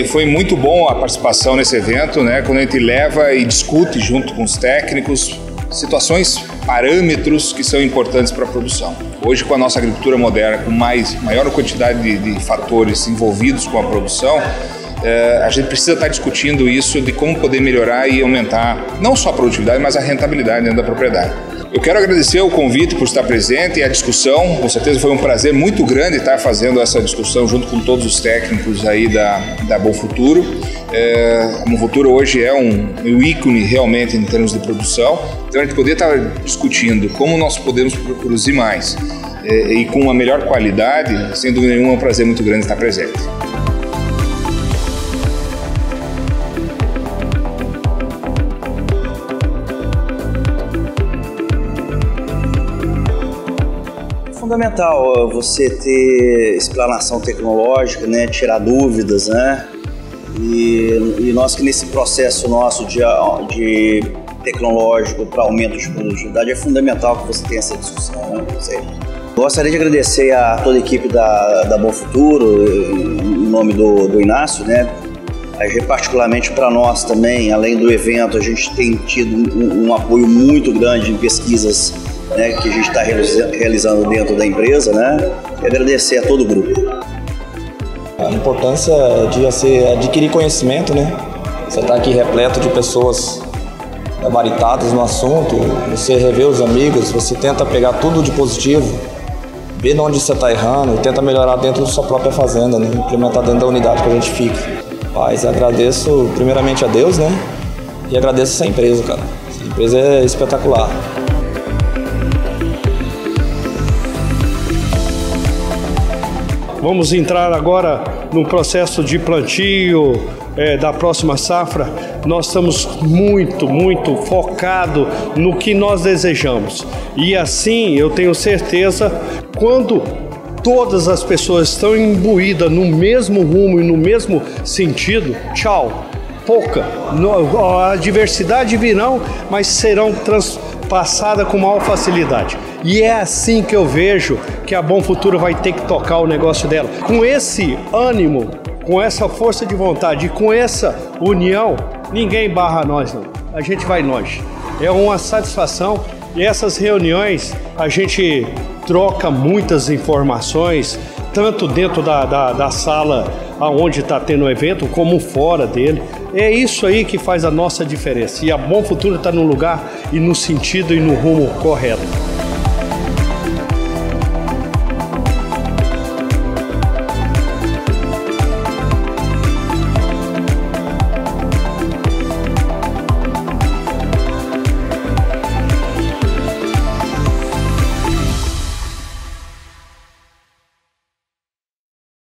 foi muito bom a participação nesse evento, né? Quando a gente leva e discute junto com os técnicos situações, parâmetros que são importantes para a produção. Hoje, com a nossa agricultura moderna, com maior quantidade de fatores envolvidos com a produção, a gente precisa estar discutindo isso de como poder melhorar e aumentar não só a produtividade, mas a rentabilidade dentro da propriedade. Eu quero agradecer o convite por estar presente e a discussão. Com certeza foi um prazer muito grande estar fazendo essa discussão junto com todos os técnicos aí da Bom Futuro. A Bom Futuro hoje é um ícone realmente em termos de produção. Então a gente poder estar discutindo como nós podemos produzir mais e com uma melhor qualidade, sem dúvida nenhuma, é um prazer muito grande estar presente. É fundamental você ter explanação tecnológica, né, tirar dúvidas, né, e nós que nesse processo nosso de tecnológico para aumento de produtividade é fundamental que você tenha essa discussão, né. Gostaria de agradecer a toda a equipe da Bom Futuro, em nome do Inácio, né, particularmente para nós também, além do evento, a gente tem tido um apoio muito grande em pesquisas, né, que a gente está realizando dentro da empresa, né, e agradecer a todo o grupo. A importância de você adquirir conhecimento, né, você está aqui repleto de pessoas gabaritadas no assunto, você revê os amigos, você tenta pegar tudo de positivo, ver de onde você está errando e tenta melhorar dentro da sua própria fazenda, né, implementar dentro da unidade que a gente fica. Mas agradeço primeiramente a Deus, né, e agradeço essa empresa, cara. Essa empresa é espetacular. Vamos entrar agora no processo de plantio da próxima safra. Nós estamos muito focado no que nós desejamos. E assim, eu tenho certeza, quando todas as pessoas estão imbuídas no mesmo rumo e no mesmo sentido, pouca. A diversidade virão, mas serão passada com maior facilidade. E é assim que eu vejo que a Bom Futuro vai ter que tocar o negócio dela. Com esse ânimo, com essa força de vontade e com essa união, ninguém barra nós, não. A gente vai longe. É uma satisfação e essas reuniões a gente troca muitas informações, tanto dentro da sala onde está tendo o evento, como fora dele. É isso aí que faz a nossa diferença. E a Bom Futuro está no lugar e no sentido e no rumo correto.